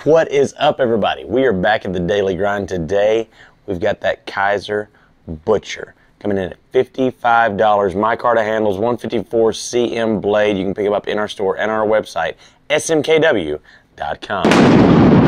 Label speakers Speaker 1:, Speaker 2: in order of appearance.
Speaker 1: What is up, everybody? We are back at the daily grind. Today we've got that Kizer Butcher coming in at $55. Micarta handles, 154 cm blade. You can pick them up in our store and on our website, smkw.com.